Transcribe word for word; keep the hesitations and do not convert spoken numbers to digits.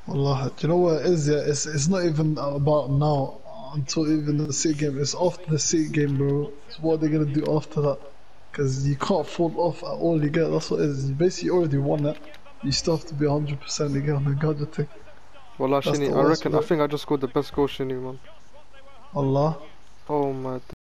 Wallah, do you know what it is? Yeah, it's it's not even about now until even the City game. It's after the City game, bro. It's what they're gonna do after that. Because you can't fall off at all you get. That's what it is. You basically already won it. You still have to be one hundred percent again on the gadget thing. Wallah, That's Shinny, the I worst reckon, I bit. think I just scored the best goal, Shinny, man. Allah. Oh my